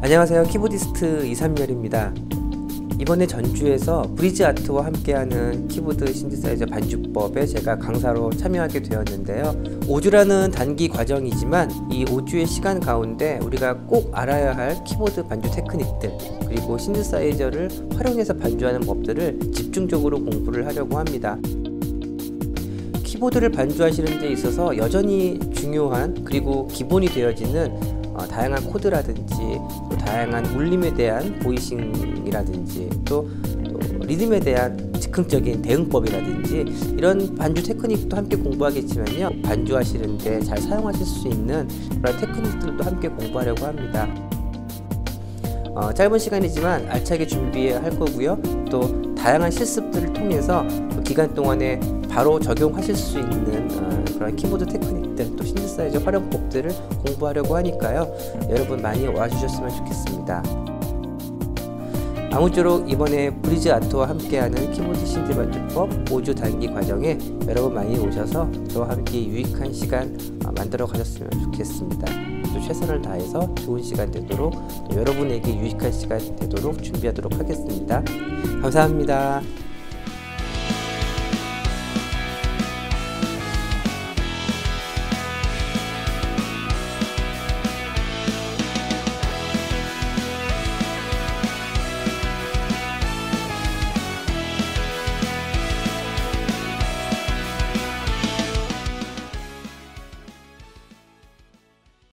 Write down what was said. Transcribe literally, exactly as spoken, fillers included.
안녕하세요. 키보디스트 이삼열입니다. 이번에 전주에서 브리지 아트와 함께하는 키보드 신디사이저 반주법에 제가 강사로 참여하게 되었는데요. 오 주라는 단기 과정이지만 이 오 주의 시간 가운데 우리가 꼭 알아야 할 키보드 반주 테크닉들, 그리고 신디사이저를 활용해서 반주하는 법들을 집중적으로 공부를 하려고 합니다. 키보드를 반주하시는 데 있어서 여전히 중요한, 그리고 기본이 되어지는 어, 다양한 코드라든지 또 다양한 울림에 대한 보이싱이라든지 또, 또 리듬에 대한 즉흥적인 대응법이라든지 이런 반주 테크닉도 함께 공부하겠지만요, 반주하시는데 잘 사용하실 수 있는 그런 테크닉들도 함께 공부하려고 합니다. 어, 짧은 시간이지만 알차게 준비할 거고요. 또 다양한 실습들을 통해서 그 기간 동안에 바로 적용하실 수 있는 어, 그런 키보드 테크닉들, 또 신디사이저 활용법들을 공부하려고 하니까요, 여러분 많이 와주셨으면 좋겠습니다. 아무쪼록 이번에 브리지 아트와 함께하는 키보드 신디 반주법 오 주 단기 과정에 여러분 많이 오셔서 저와 함께 유익한 시간 어, 만들어 가셨으면 좋겠습니다. 또 최선을 다해서 좋은 시간 되도록, 또 여러분에게 유익한 시간 되도록 준비하도록 하겠습니다. 감사합니다.